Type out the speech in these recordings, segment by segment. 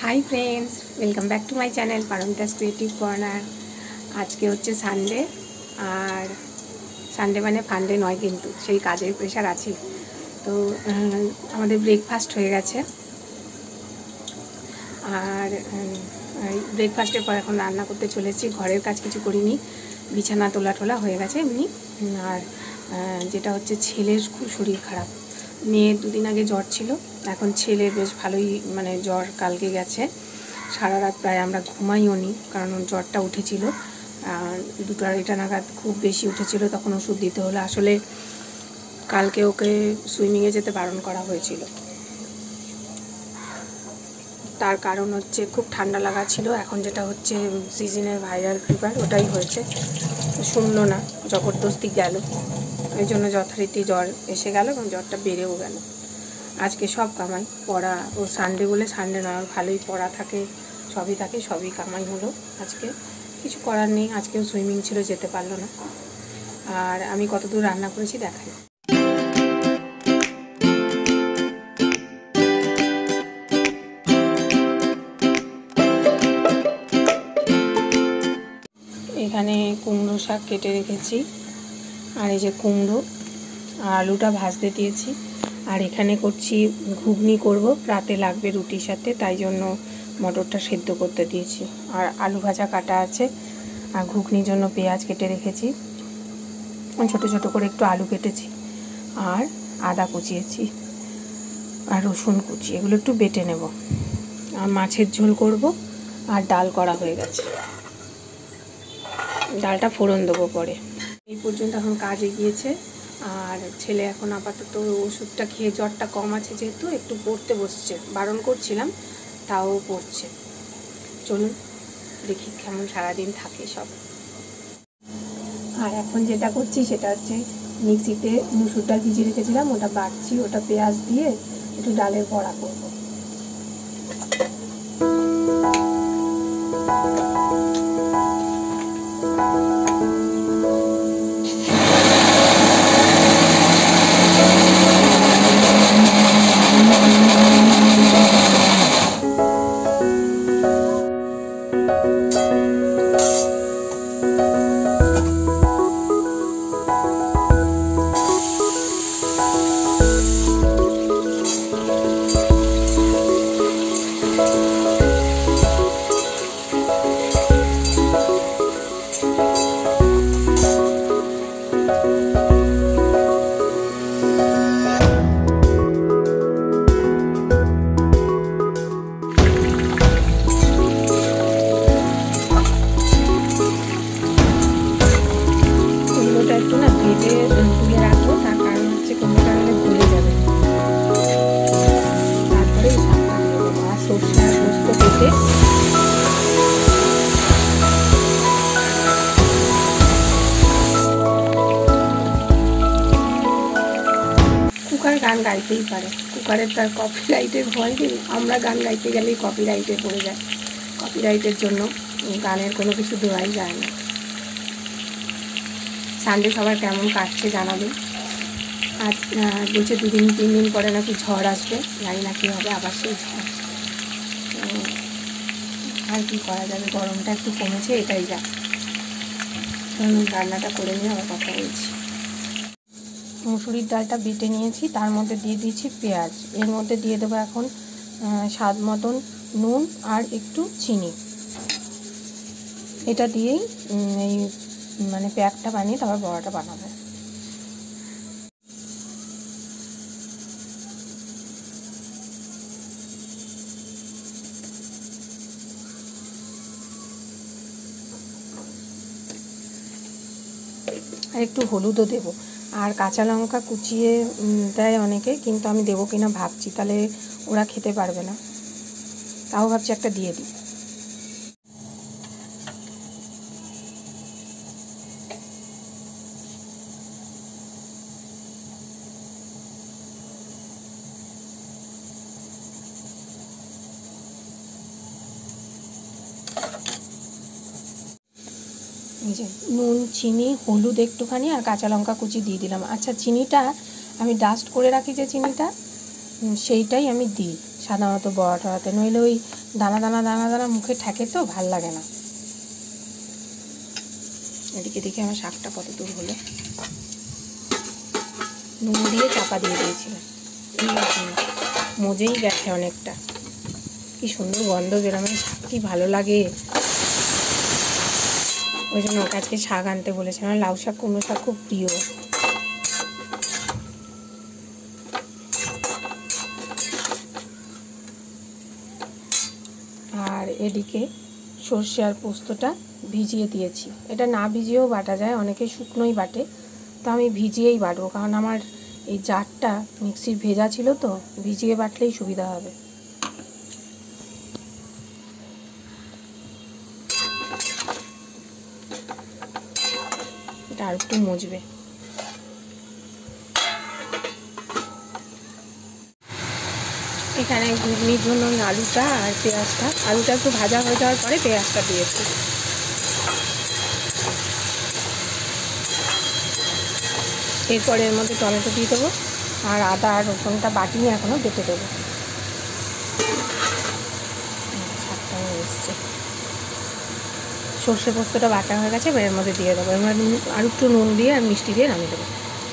High friends welcome back to my channel Paramita's creative corner. आज के होच्छे सानडे और सानडे माने फानडे नय किन्तु सेई काजेर प्रेसार आछे। तो आमादेर ब्रेकफास्ट हये गेछे और ब्रेकफास्टेर पर एखन रान्ना करते चले एसेछि। घरेर काज किछु करिनि, बिछाना तोला टोला हये गेछे एमनि। और जेटा होच्छे छेलेर खूब शरीर खाराप, मेয়ের দুদিন আগে জ্বর ছিল, এখন ছেলের বেশ ভালোই মানে জ্বর কালকে গেছে। সারা রাত প্রায় আমরা ঘুমাইও নি, কারণ জ্বরটা উঠেছিল। 2-2:30 নাগাদ খুব বেশি উঠেছিল, তখন ওষুধ দিতে হলো। আসলে কালকে ওকে সুইমিংয়ে যেতে বারণ করা হয়েছিল, তার কারণ হচ্ছে খুব ঠান্ডা লাগা ছিল। এখন যেটা হচ্ছে সিজনের ভাইরাল ফিভার, ওটাই হয়েছে। শুনলো না, জবরদস্তি গেল, এই জন্য যথারীতি জ্বর এসে গেল এবং জ্বরটা বেড়েও গেল। আজকে সব কামাই পড়া, ও সানডে বলে সানডে নয়, ওর ভালোই পড়া থাকে, সবই কামাই হলো। আজকে কিছু করার নেই, আজকেও সুইমিং ছিল, যেতে পারলো না। আর আমি কতদূর রান্না করেছি দেখাই। এখানে কুমড়ো শাক কেটে রেখেছি, আর এই যে কুমড়ো আর আলুটা ভাজতে দিয়েছি। আর এখানে করছি ঘুগনি করব, রাতে লাগবে রুটির সাথে, তাই জন্য মটরটা সেদ্ধ করতে দিয়েছি। আর আলু ভাজা কাটা আছে, আর ঘুগনির জন্য পেঁয়াজ কেটে রেখেছি, ছোট ছোট করে একটু আলু কেটেছি, আর আদা কুচিয়েছি, আর রসুন কুচি, এগুলো একটু বেটে নেব। আর মাছের ঝোল করব, আর ডাল করা হয়ে গেছে, ডালটা ফোড়ন দেবো পরে। এই পর্যন্ত এখন কাজে গিয়েছে। আর ছেলে এখন আপাতত ওষুধটা খেয়ে জ্বরটা কম আছে যেহেতু একটু পড়তে বসছে, বারণ করছিলাম তাও পড়ছে। চলুন দেখি কেমন সারাদিন থাকে সব। আর এখন যেটা করছি সেটা হচ্ছে মিক্সিতে মুসুর ডাল ভিজিয়ে রেখেছিলাম, ওটা বাটছি, ওটা পেঁয়াজ দিয়ে একটু ডালের বড়া করব। তুলে রাখবো, তার কারণ হচ্ছে কুমড়োটা হলে ভুলে যাবে। তারপরে শাকটা দিয়ে দেবো, আর সর্ষে আর পোস্ত কেটে কুকার গান গাইতেই পারে, কুকারের তার কপিরাইটের ভয় নেই। আমরা গান গাইতে গেলেই কপিরাইটে পড়ে যায়, কপিরাইটের জন্য গানের কোনো কিছু দেওয়াই যায় না। সানডে সবার কেমন কাটছে জানাবেন। আর বলছে 2-3 দিন পরে নাকি ঝড় আসবে, জানি না কী হবে, আবার সেই ঝড়। আর কি করা যাবে, গরমটা একটু কমেছে, এটাই যা। রান্নাটা করে নিয়ে আবার কথা বলছি। মুসুরির ডালটা বেটে নিয়েছি, তার মধ্যে দিয়ে দিয়েছি পেঁয়াজ, এর মধ্যে দিয়ে দেবো এখন স্বাদ মতন নুন আর একটু চিনি। এটা দিয়েই এই মানে প্যাকটা বানিয়ে তারপর বড়াটা বানাবো। আর একটু হলুদও দেবো, আর কাঁচা লঙ্কা কুচিয়ে দেয় অনেকে, কিন্তু আমি দেবো কিনা ভাবছি, তাহলে ওরা খেতে পারবে না, তাও ভাবছি একটা দিয়ে দিই। এই যে নুন, চিনি, হলুদ একটুখানি, আর কাঁচা লঙ্কা কুচি দিয়ে দিলাম। আচ্ছা, চিনিটা আমি ডাস্ট করে রাখি যে চিনিটা, সেইটাই আমি দিই, সাধারণত বড়া টড়াতে, নইলে ওই দানা দানা দানা দানা মুখে ঠেকে তো ভাল লাগে না। এদিকে দেখি আমার শাকটা কত দূর হলো। নুন দিয়ে চাপা দিয়ে দিয়েছিলাম, মজেই গেছে অনেকটা। কি সুন্দর গন্ধ বেরোনো, শাক কি ভালো লাগে। ওই জন্য ওকে আজকে শাক আনতে বলেছে। আমার লাউ শাক কুমড়ো শাক খুব প্রিয়। আর এদিকে সর্ষে আর পোস্তটা ভিজিয়ে দিয়েছি। এটা না ভিজিয়েও বাটা যায়, অনেকে শুকনোই বাটে, তো আমি ভিজিয়েই বাটবো, কারণ আমার এই জারটা মিক্সির ভেজা ছিল তো, ভিজিয়ে বাটলেই সুবিধা হবে। এটা আর একটু মজবে। এখানে ঘুগনির জন্য ওই আলুটা আর পেঁয়াজটা, আলুটা একটু ভাজা হয়ে যাওয়ার পরে পেঁয়াজটা দিয়েছি। এরপরে এর মধ্যে টমেটো দিয়ে দেবো, আর আদা আর রসুনটা বাটিয়ে এখনও বেটে দেবো। শাকটা এসছে, সর্ষে পোস্তটা বাটা হয়ে গেছে, এবার এর মধ্যে দিয়ে দেবো। এবার আর একটু নুন দিয়ে আর মিষ্টি দিয়ে নামিয়ে দেবো।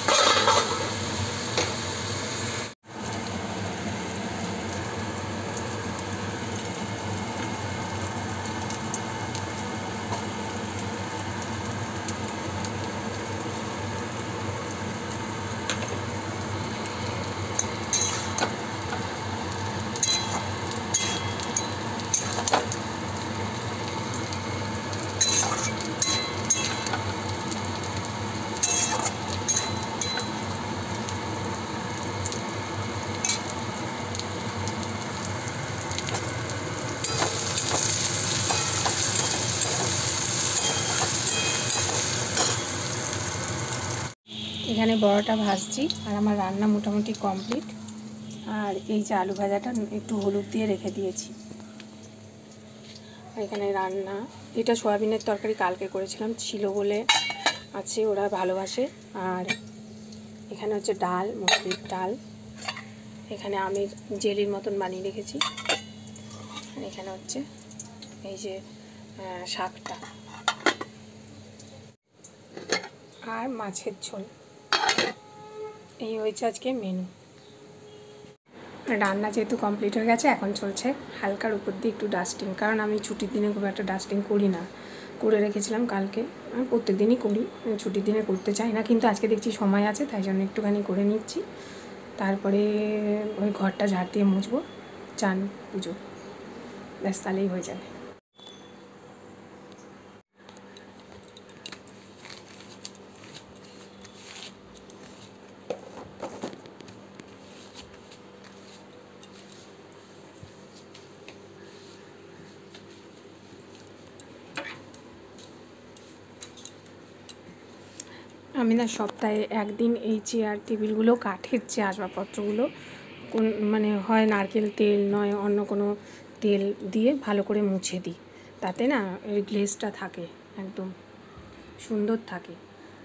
এখানে বড়াটা ভাজছি, আর আমার রান্না মোটামুটি কমপ্লিট। আর এই যে আলু ভাজাটা একটু হলুদ দিয়ে রেখে দিয়েছি। এখানে রান্না, এটা সয়াবিনের তরকারি কালকে করেছিলাম, ছিল বলে আছে, ওরা ভালোবাসে। আর এখানে হচ্ছে ডাল, মুসুরির ডাল। এখানে আমের জেলির মতন বানিয়ে রেখেছি। আর এখানে হচ্ছে এই যে শাকটা আর মাছের ঝোল। এই হয়েছে আজকে মেনু। রান্না যেহেতু কমপ্লিট হয়ে গেছে, এখন চলছে হালকার উপর দিয়ে একটু ডাস্টিং, কারণ আমি ছুটির দিনে খুব একটা ডাস্টিং করি না। করে রেখেছিলাম কালকে, আমি প্রত্যেক দিনই করি, ছুটির দিনে করতে চাই না, কিন্তু আজকে দেখছি সময় আছে, তাই জন্য একটুখানি করে নিচ্ছি। তারপরে ওই ঘরটা ঝাড় দিয়ে মুছবো, চান পুজো, ব্যাস তাহলেই হয়ে যাবে। আমি না সপ্তাহে একদিন এই চেয়ার টেবিলগুলো, কাঠের যে আসবাবপত্রগুলো, মানে হয় নারকেল তেল নয় অন্য কোনো তেল দিয়ে ভালো করে মুছে দিই, তাতে না এই গ্লেজটা থাকে, একদম সুন্দর থাকে।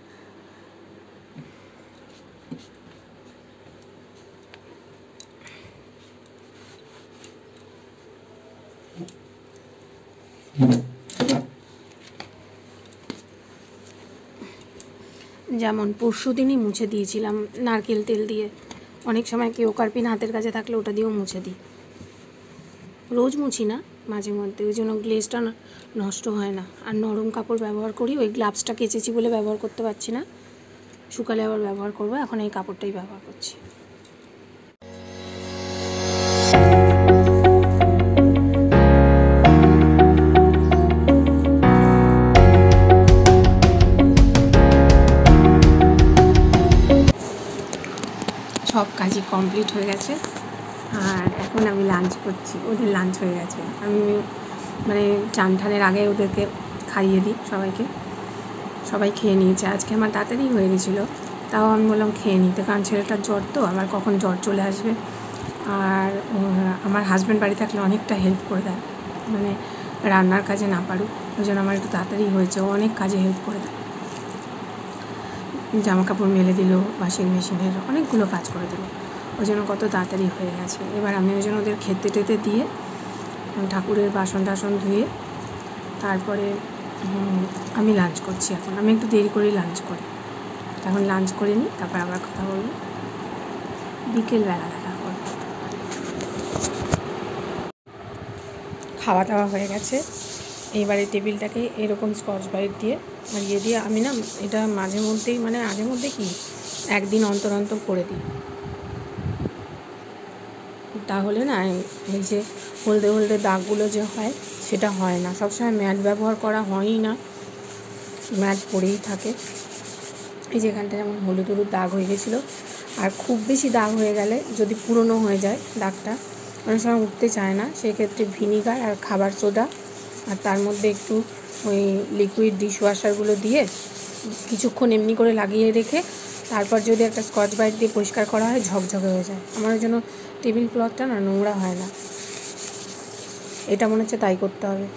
যেমন পরশু দিনই মুছে দিয়েছিলাম নারকেল তেল দিয়ে, অনেক সময় কেউ কার্পিন হাতের কাছে থাকলে ওটা দিয়েও মুছে দিই। রোজ মুছি না, মাঝে মধ্যে, ওই জন্য গ্লেজটা নষ্ট হয় না। আর নরম কাপড় ব্যবহার করি, ওই গ্লাভসটা কেচেছি বলে ব্যবহার করতে পারছি না, শুকালে আবার ব্যবহার করবো, এখন এই কাপড়টাই ব্যবহার করছি। সব কাজই কমপ্লিট হয়ে গেছে, আর এখন আমি লাঞ্চ করছি। ওদের লাঞ্চ হয়ে গেছে, আমি মানে চান ঠানের আগে ওদেরকে খাইয়ে দিই সবাইকে। সবাই খেয়ে নিয়েছে, আজকে আমার তাড়াতাড়ি হয়ে গেছিলো, তাও আমি বললাম খেয়ে নিতে, কারণ ছেলেটার জ্বর তো, আবার কখন জ্বর চলে আসবে। আর আমার হাজব্যান্ড বাড়ি থাকলে অনেকটা হেল্প করে দেয়, মানে রান্নার কাজে না পারুক, ওই জন্য আমার একটু তাড়াতাড়ি হয়েছে, ও অনেক কাজে হেল্প করে দেয়, জামা কাপড় মেলে দিল, ওয়াশিং মেশিনের অনেকগুলো কাজ করে দিল, ওই জন্য কত তাড়াতাড়ি হয়ে গেছে। এবার আমি ওই জন্য ওদের খেতে টেতে দিয়ে ঠাকুরের বাসন টাসন ধুয়ে তারপরে আমি লাঞ্চ করছি। এখন আমি একটু দেরি করেই লাঞ্চ করি। এখন লাঞ্চ করে নিই, তারপর আবার কথা বলবো, বিকেলবেলা দেখা করবো। খাওয়া দাওয়া হয়ে গেছে। এইবারে টেবিলটাকে এরকম স্কচ ব্রাইট দিয়ে ইয়ে দিয়ে আমি না এটা মাঝে মধ্যেই মাঝে মধ্যে কি একদিন অন্তর অন্তর করে দিই, তাহলে না এই যে হলদে হলদে দাগগুলো যে হয় সেটা হয় না। সবসময় ম্যাট ব্যবহার করা হয়ই না, ম্যাট পড়েই থাকে। এই যেখানটা যেমন হলুদ হলুদ দাগ হয়ে গেছিলো, আর খুব বেশি দাগ হয়ে গেলে যদি পুরনো হয়ে যায় দাগটা অনেক সময় উঠতে চায় না, সেক্ষেত্রে ভিনিগার আর খাবার সোডা আর তার মধ্যে একটু ওই লিকুইড ডিশওয়াশারগুলো দিয়ে কিছুক্ষণ এমনি করে লাগিয়ে রেখে তারপর যদি একটা স্কচ ব্রাইট দিয়ে পরিষ্কার করা হয় ঝকঝকে হয়ে যায়। আমার জন্য টেবিল ক্লথটা না নোংরা হয় না, এটা মনে হচ্ছে তাই করতে হবে।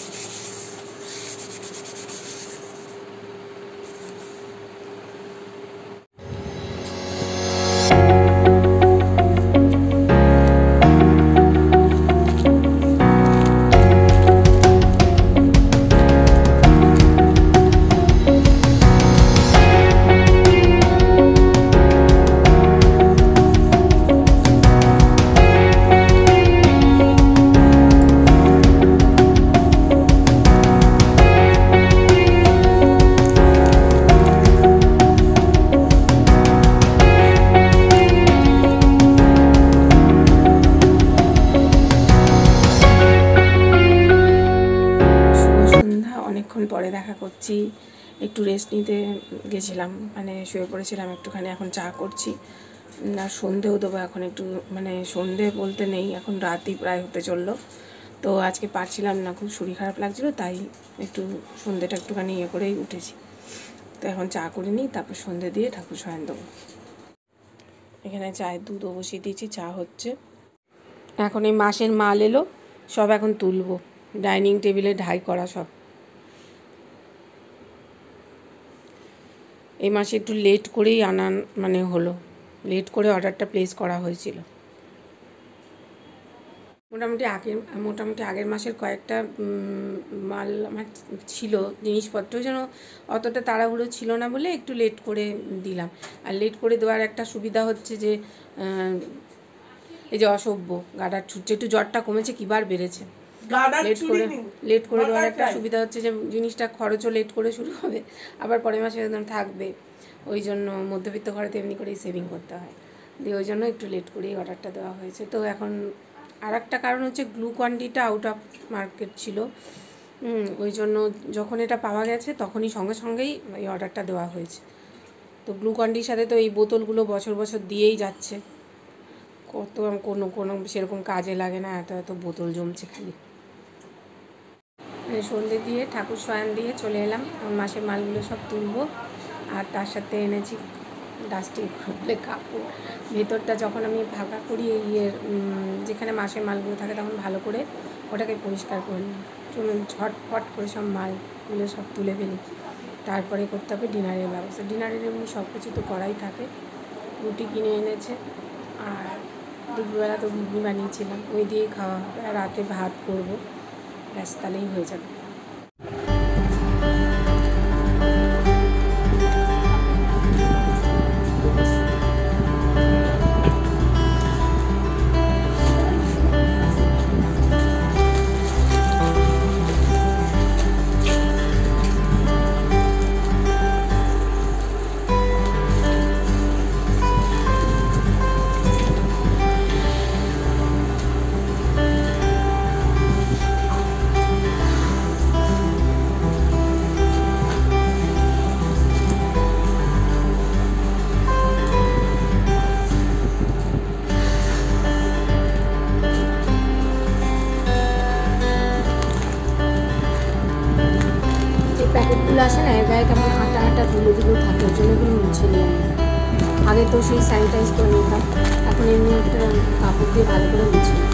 পরে দেখা করছি, একটু রেস্ট নিতে গেছিলাম, শুয়ে পড়েছিলাম একটুখানি, এখন চা করছি না, সন্ধেও দেবো এখন একটু, সন্ধে বলতে নেই, এখন রাতই প্রায় হতে চললো। তো আজকে পারছিলাম না, খুব শরীর খারাপ লাগছিলো, তাই একটু সন্ধেটা একটুখানি করেই উঠেছি। তো এখন চা করে নিই, তারপর সন্ধে দিয়ে ঠাকুর শয়ন দেবো। এখানে চায়ের দুধও বসিয়ে দিয়েছি, চা হচ্ছে। এখন এই মাসের মাল এলো, সব এখন তুলবো, ডাইনিং টেবিলে ঢাই করা সব। এই মাসে একটু লেট করেই হলো, লেট করে অর্ডারটা প্লেস করা হয়েছিল। মোটামুটি আগের মাসের কয়েকটা মাল আমার ছিল, জিনিসপত্র যেন অতটা তাড়াহুড়ো ছিল না বলে একটু লেট করে দিলাম। আর লেট করে দেওয়ার একটা সুবিধা হচ্ছে যে এই যে অসভ্য গাডার ছুটছে, একটু জ্বরটা কমেছে, কিবার বেড়েছে। লেট করে দেওয়ার একটা সুবিধা হচ্ছে যে জিনিসটা খরচও লেট করে শুরু হবে, আবার পরের মাসে একদম থাকবে। ওই জন্য মধ্যবিত্ত ঘরে তো এমনি করেই সেভিং করতে হয়, দিয়ে ওই জন্য একটু লেট করেই অর্ডারটা দেওয়া হয়েছে। তো এখন আর একটা কারণ হচ্ছে গ্লুকন্ডিটা আউট অফ মার্কেট ছিল, ওই জন্য যখন এটা পাওয়া গেছে তখনই সঙ্গে সঙ্গেই এই অর্ডারটা দেওয়া হয়েছে। তো গ্লুকন্ডির সাথে তো এই বোতলগুলো বছর বছর দিয়েই যাচ্ছে, কোনো সেরকম কাজে লাগে না, এত বোতল জমছে খালি। সন্ধে দিয়ে ঠাকুর শয়ন দিয়ে চলে এলাম, মাসের মালগুলো সব তুলবো। আর তার সাথে এনেছি ডাস্টিং করলে কাপড়, ভেতরটা যখন আমি ফাঁকা করি যেখানে মাসের মালগুলো থাকে তখন ভালো করে ওটাকে পরিষ্কার করে নিই, চলুন ঝটপট করে সব মালগুলো সব তুলে ফেলি, তারপরে করতে হবে ডিনারের ব্যবস্থা। ডিনারের এমনি সব কিছু তো করাই থাকে, রুটি কিনে এনেছে, আর দুপুরবেলা তো ঘুগনি বানিয়েছিলাম, ওই দিয়েই খাওয়া হবে, আর রাতে ভাত করবো, ব্যাস তাহলেই হয়ে যাবে। প্যাকেটগুলো আসে না, এর গায়ে কেমন আটা আটা ধুলো ধুলো থাকে, ওই জন্য এগুলো মুছে নিই। আগে তো সেই স্যানিটাইজ করে নিতাম, এখন এমনি একটা কাপড় দিয়ে ভালো করে মুছে নিই।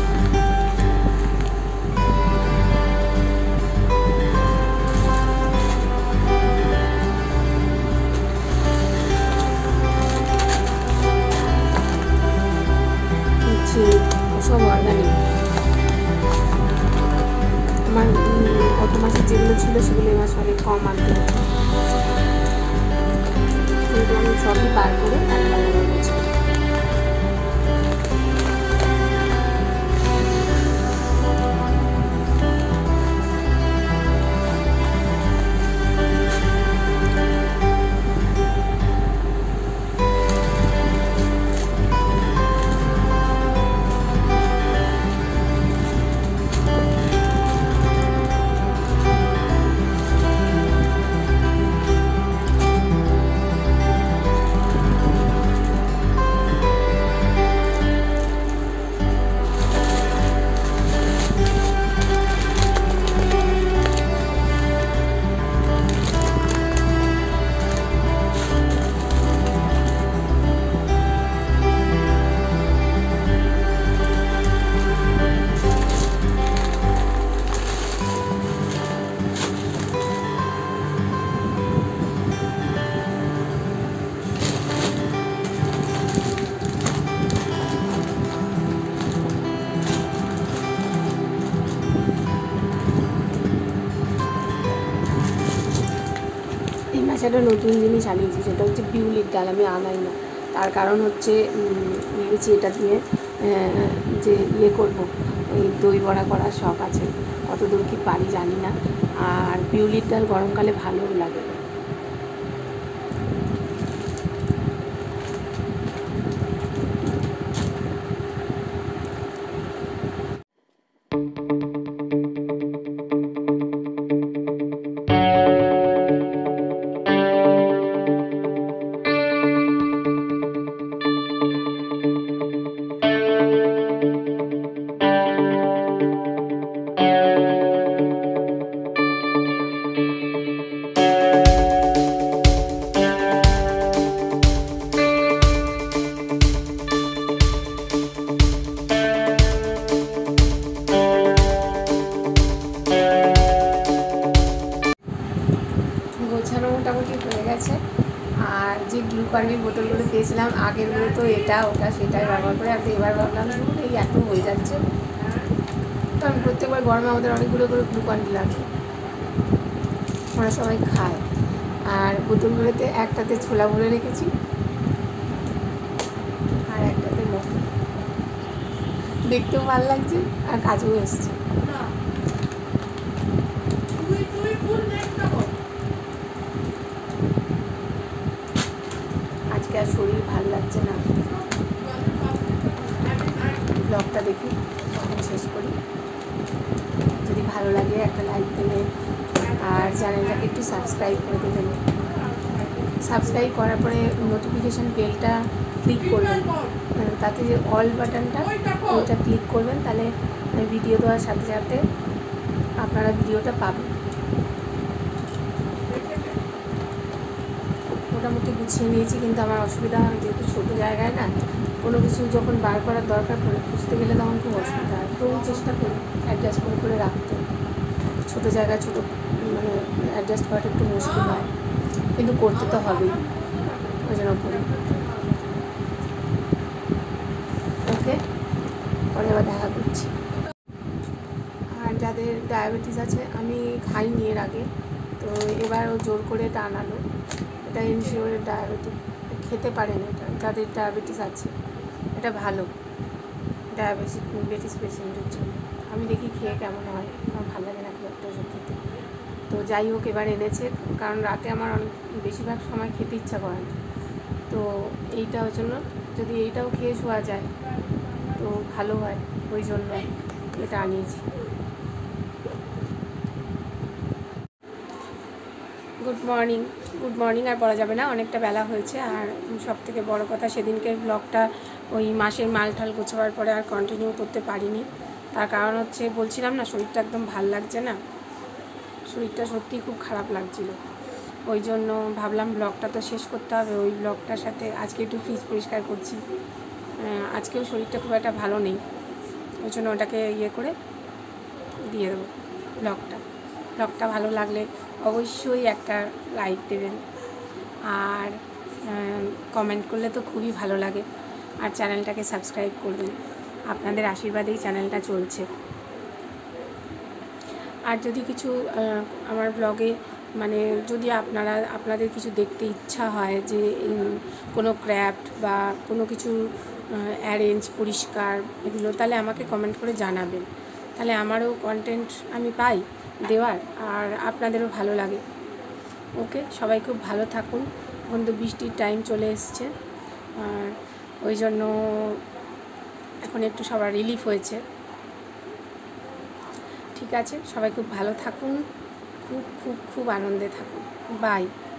মাসের যেগুলো ছিল সেগুলো এই মাসে অনেক কম আনতে হতো, কিন্তু আমি সবই বার করে একবার ব্যবহার করছি। একটা নতুন জিনিস আনিয়েছি, সেটা হচ্ছে বিউলির ডাল। আমি আনাই না, তার কারণ হচ্ছে ভেবেছি এটা দিয়ে যে করবো, এই দই বড়া করার শখ আছে, কত দূর কি পারি জানি না। আর বিউলির ডাল গরমকালে ভালোও লাগে। গোছানো মোটামুটি হয়ে গেছে। আর যে গ্লুকন্ডির বোতলগুলো পেয়েছিলাম আগেরগুলো, তো এটা ওটা সেটাই ব্যবহার করে, আর এবার ভাবলাম এই এত হয়ে যাচ্ছে, তো আমি প্রত্যেকবার গরমে আমাদের অনেকগুলো করে গ্লুকন্ডি লাগে, ওরা সবাই খায়। আর বোতলগুলোতে একটাতে ছোলা ভরে রেখেছি আর একটাতে মতো, দেখতেও ভালো লাগছে আর কাজেও এসছে। আজকে আর শরীর ভালো লাগছে না। ব্লগটা দেখি তখন শেষ করি। যদি ভালো লাগে একটা লাইক দেবেন আর চ্যানেলটাকে একটু সাবস্ক্রাইব করে দেবেন। সাবস্ক্রাইব করার পরে নোটিফিকেশান বেলটা ক্লিক করবেন, তাতে যে অল বাটনটা ওইটা ক্লিক করবেন, তাহলে ভিডিও দেওয়ার সাথে সাথে আপনারা ভিডিওটা পাবেন। মোটামুটি গুছিয়ে নিয়েছি, কিন্তু আমার অসুবিধা হয়, যেহেতু ছোটো জায়গায় না, কোনো কিছু যখন বার করার দরকার পড়ে খুঁজতে গেলে তখন খুব অসুবিধা হয়। তো চেষ্টা করি অ্যাডজাস্ট করে রাখতে। ছোটো জায়গায় ছোটো মানে অ্যাডজাস্ট করাটা একটু মুশকিল হয়, কিন্তু করতে তো হবেই, ওই জন্য করি। ওকে, পরে আবার দেখা করছি। আর যাদের ডায়াবেটিস আছে, আমি খাইনি এর আগে, তো এবারও জোর করে এটা আনালো। এটা ইনশিওরের ডায়াবেটিস, খেতে পারেন এটা যাদের ডায়াবেটিস আছে, এটা ভালো ডায়াবেটিস পেশেন্টের জন্য। আমি দেখি খেয়ে কেমন হয়, আমার ভালো লাগে না খুব একটা ওষুধ খেতে। তো যাই হোক, এবার এনেছে, কারণ রাতে আমার অনেক বেশিরভাগ সময় খেতে ইচ্ছা করে না, তো এইটা ওই জন্য, যদি এইটাও খেয়ে শোয়া যায় তো ভালো হয়, ওই জন্য এটা আনিয়েছি। গুড মর্নিং আর বলা যাবে না, অনেকটা বেলা হয়েছে। আর সব থেকে বড়ো কথা, সেদিনকে ব্লগটা ওই মাসের মাল ঠাল গোছাবার পরে আর কন্টিনিউ করতে পারিনি। তার কারণ হচ্ছে, বলছিলাম না, শরীরটা একদম ভাল লাগছে না, শরীরটা সত্যিই খুব খারাপ লাগছিল। ওই জন্য ভাবলাম ব্লগটা তো শেষ করতে হবে। ওই ব্লগটার সাথে আজকে একটু ফ্রিজ পরিষ্কার করছি, আজকেও শরীরটা খুব একটা ভালো নেই, ওই জন্য ওটাকে করে দিয়ে দেবো ব্লগটা ভালো লাগলে অবশ্যই একটা লাইক দেবেন, আর কমেন্ট করলে তো খুবই ভালো লাগে, আর চ্যানেলটাকে সাবস্ক্রাইব করবেন। আপনাদের আশীর্বাদেই চ্যানেলটা চলছে। আর যদি কিছু আমার ব্লগে মানে যদি আপনাদের কিছু দেখতে ইচ্ছা হয় যে কোনো ক্রাফট বা কোনো কিছু অ্যারেঞ্জ পরিষ্কার এগুলো, তাহলে আমাকে কমেন্ট করে জানাবেন, তাহলে আমারও কন্টেন্ট আমি পাই দেওয়ার, আর আপনাদেরও ভালো লাগে। ওকে, সবাই খুব ভালো থাকুন। এখন তো বৃষ্টির টাইম চলে এসছে, ওই জন্য এখন একটু সবার রিলিফ হয়েছে। ঠিক আছে, সবাই খুব ভালো থাকুন, খুব খুব খুব আনন্দে থাকুন। বাই।